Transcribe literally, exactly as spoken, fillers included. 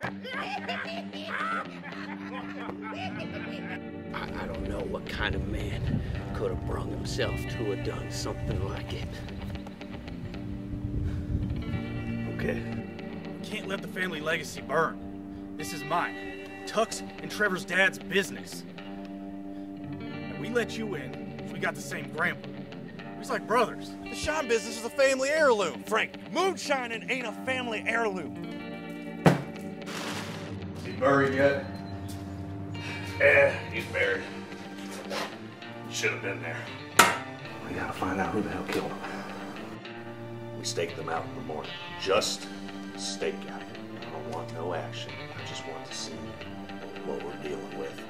I, I don't know what kind of man could have brung himself to have done something like it. Okay. Can't let the family legacy burn. This is mine. Tuck's and Trevor's dad's business. And we let you in because we got the same grandpa. He's like brothers. The shine business is a family heirloom. Frank, moonshining ain't a family heirloom. Is he buried yet? Yeah, he's buried. Should have been there. We gotta find out who the hell killed him. We staked them out in the morning. Just stake out. I don't want no action. I just want to see what we're dealing with.